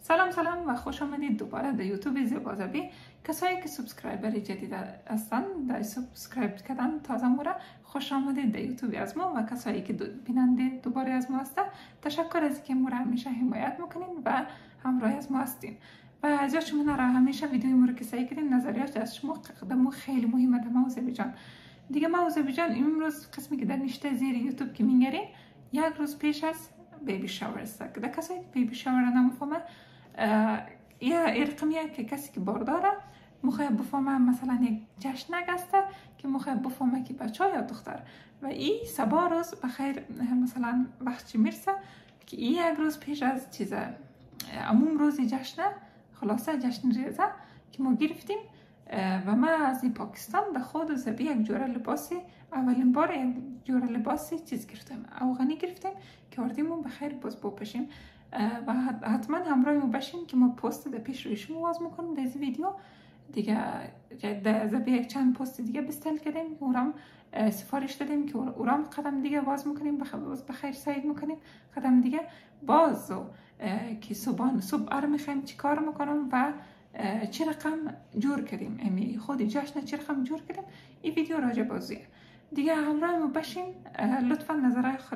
سلام و خوش آمدید دوباره در یوتیوب زیبازبی. کسایی که سابسکرایبر جدید هستن در سابسکرایب کردن تازه مورا خوش آمدید در یوتیوب از ما و کسایی که بیننده دوباره از ما هستن تشکر از اینکه مورا همیشه حمایت میکنین و همراه از ما هستین و از شما را همیشه ویدیوی مورا که سعی کردین نظریات از شما قدمو خیلی مهمه در موضوع جان دیگه. موضوع جان امروز قسمی که در نشته زیر یوتیوب که میگیرین یک روز پیش از بیبی شاور است. که کسایی که بیبی شاور نمیفهمه یا رقمیه که کسی که بارداره مخواه بفهمه مثلا یک جشنک است که مخواه بفهمه که بچه یا دختر و این سبا روز بخیر مثلا وقتی میرسه که این یک روز پیش از چیزه عموم روزی جشنه خلاصه جشن ریزه که ما گرفتیم و ما از این پاکستان در خود زبی یک جوره لباسی اولین بار یک جوره لباسی چیز گرفتیم افغانی گرفتیم که آردیمون بخیر باز بپشیم و حتما همراه ما باشین که ما پست در پیش روی شما واز میکنم در این ویدیو دیگه. در زبی یک چند پست دیگه بستل کردیم که اورام سفارش دادیم که اورام قدم دیگه واز میکنیم بخیر سعید میکنیم قدم دیگه باز که صبح میخوایم چی کار میکنم و چی رقم جور کردیم امی خود جشن چی رقم جور کردیم. این ویدیو راجع بازیه دیگه همراه ما باشین. لطفا نظرهای خود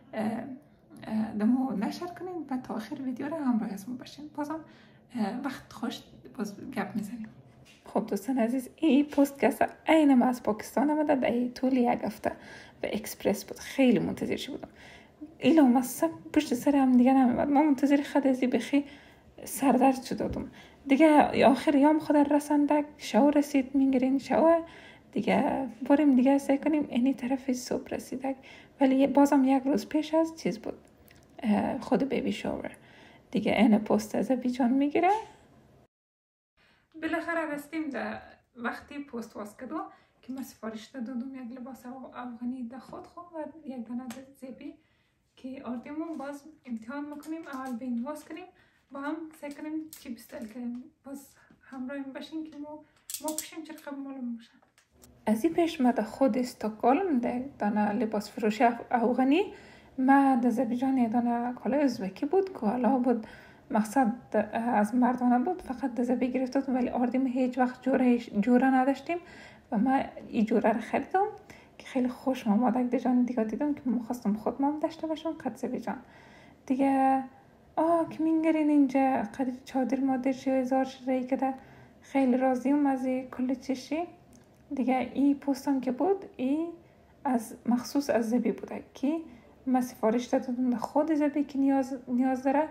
دمو نشر کنین و تا آخر ویدیو را همراه از ما باشین. بازم وقت خوش باز گپ میزنیم. خب دوستان عزیز این پست که عین ما از پاکستان آمده در طول یک هفته و اکسپرس بود. خیلی منتظرش بودم. ایلو مصب پشت سر هم دیگه نمیمد. ما منتظر خود ازی بخی سردرد شدم دیگه. آخر یام خود رسنده شو رسید میگرین شو دیگه بریم دیگه سعی کنیم اینی طرف صبح رسیدک ولی بازم یک روز پیش از چیز بود خود بیبی شاور دیگه. این پست از بیجان میگیره. بالاخره رسیدیم در وقتی پست واس کدو که ما سفارش دادم یک لباس افغانی در خود و یک دانه زیبی که آردیمون باز امتحان میکنیم. اول بین واس کنیم با هم سعی کنیم چی بستل کنیم. باز همراه باشین که ما پشیم چه قبل معلوم باشن. از این پیش ما در خود استکهلم در دانه لباس فروشی افغانی ما در زبیجان دانه کالای ازبکی بود که حالا بود مقصد از مردانه بود فقط در زبی گرفتم ولی آردیم هیچ وقت جوره نداشتیم و ما این جوره رو خریدم که خیلی خوش مامادک در جان دیگه دیدم که خواستم خود مام داشته باشم قد زبیجان دیگه. که میگرین اینجا قدر چادر مادر شی و هزار شرایی که خیلی راضیم از کل چشی دیگه. این پستم که بود این از مخصوص از زبی بوده که من سفارش دادم خود زبی که نیاز داره.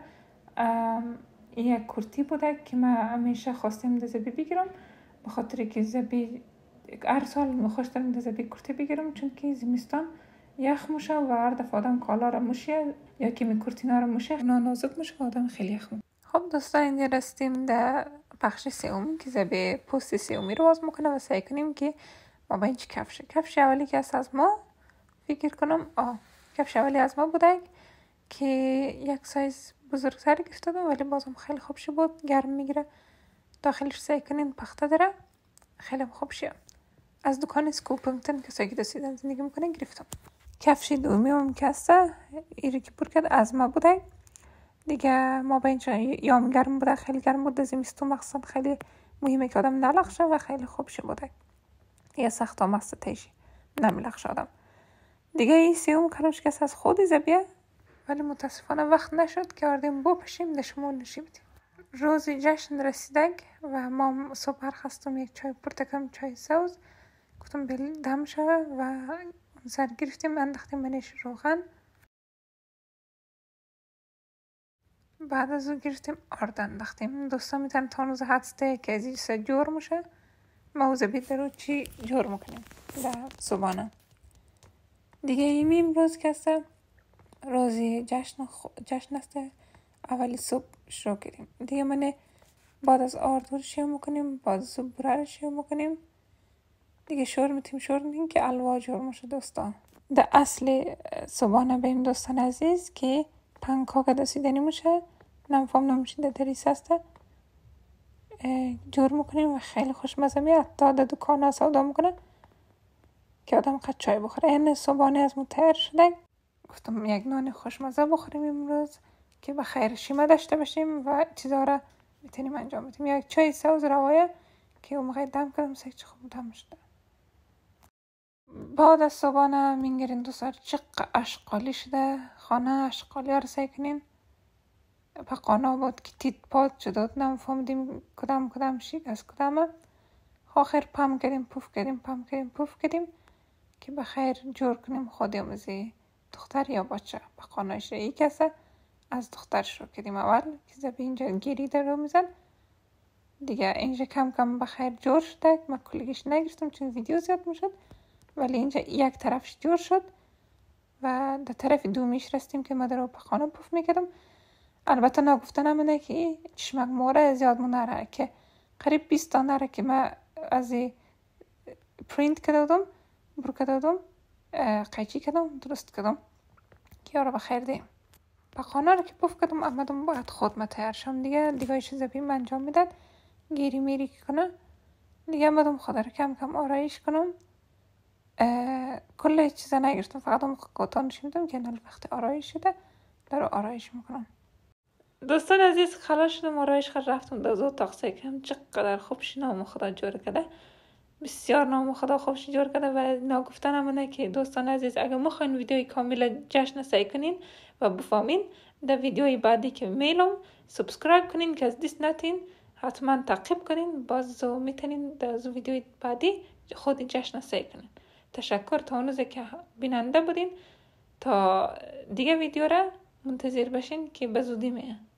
یک کرتی بوده که من همیشه خواستم در زبی بگیرم به خاطر که زبی هر سال میخواش دارم در زبی کرتی بگیرم چون که زمستان یخ موشه و هر دفعه آدم کالا را موشه یا که می کرتینا را موشه نازک موشه و آدم خیلی یخ موشه. خب دوستان اینجا رسیدیم در بخش سوم که زبی پست سومی رو باز میکنه و سعی کنیم که ما با این چی کفش اولی که از ما فکر کنم کفش اولی از ما بوده که یک سایز بزرگتری گرفته دادم ولی بازم خیلی خوب شد بود. گرم میگیره داخلش سعی کنین پخته داره خیلی خوب شد. از دکان سکوپنگتن که سایگی دستیدن زندگی میکنه گرفتم. کفش دومی هم که هسته ایری که پر کرد از ما بوده دیگه. ما با اینجا یام گرم بوده خیلی گرم بوده زمستون مقصد خیلی مهمه که آدم نلخشه و خیلی خوب شد بوده. یه سخت هم است تیشی نمیلخش آدم دیگه. این سیوم کارش که از خودی زبیه ولی متاسفانه وقت نشد که آردیم بپشیم در شما نشی بدیم. روز جشن رسیدگ و ما صبح خواستم یک چای پرتقال چای سوز گفتم دم شوه و سر گرفتیم انداختیم منش روغن. بعد از اون گرفتیم آرد انداختیم. دوستان میتونن تا روز حدسته که از این جور میشه ما زبید رو چی جور میکنیم در صبحانه دیگه. این امروز که است روزی جشن است اولی صبح شروع کردیم دیگه. من بعد از آرد رو شروع میکنیم بعد از صبح بره رو شروع میکنیم دیگه. شور میتیم که الوا جور میشه دوستان. در اصل صبحانه بیم دوستان عزیز که پنکاک دستیدنی میشه نمیفهم نمیشه در دریس هسته جور میکنیم و خیلی خوشمزه میاد. تا در دکان ها سودا میکنه که آدم قد چای بخوره. این صبحانه از ما تیار شده گفتم یک نان خوشمزه بخوریم امروز که بخیر شیمه داشته باشیم و چیزا را میتونیم انجام بدیم. یک چای سبز روایه که اون موقع دم کردم سیک خوب دم شده. بعد از صبحانه میگیرین دوستان چق اشغالی شده، خانه اشغالی رو سعی کنین. پقانا بود که تیت پاد شده، نمیفهمیدیم کدام شیک از کدامه. آخر پم کردیم پوف کردیم که بخیر جور کنیم خودیم از دختر یا بچه. پقانایش ای کسه از دختر شروع کردیم اول که زبی اینجا گیری در رو میزن دیگه. اینجا کم کم بخیر جور شده. من کلگیش نگرفتم چون ویدیو زیاد میشد، ولی اینجا یک طرفش جور شد و در طرف دومیش رستیم که من در رو پقانا پوف میکردم. البته نگفتنم اینه که چشمک موره زیاد مونره که قریب 20 تا نره که من از پرینت کردم برو کردم قیچی کردم درست کردم که یارو بخیر دیم. پقانا رو که پوف کردم آمدم باید خود ما تیار شم دیگه چیز بیم انجام میداد گیری میری که کنه دیگه. آمدم خود رو کم کم آرایش کنم. کل چیزا نگرفتم، فقط هم قطانش میدم که نال وقت آرایش شده در آرایش میکنم. دوستان عزیز خلاص شدم آرایش خود رفتم در اتاق سیکم. چقدر خوبش نام خدا جور کرده، بسیار نام خدا خوبش جور کرده. و نگفتنم اینه که دوستان عزیز اگر میخواین ویدیوی کامل جشن سعی کنین و بفهمین در ویدیوی بعدی که میلم سابسکرایب کنین که از دست نتین، حتما تعقیب کنین باز میتونین در ویدیوی بعدی خود جشن سعی کنین. تشکر تا اون روزی که بیننده بودین. تا دیگه ویدیو را منتظر باشین که به زودی میاد.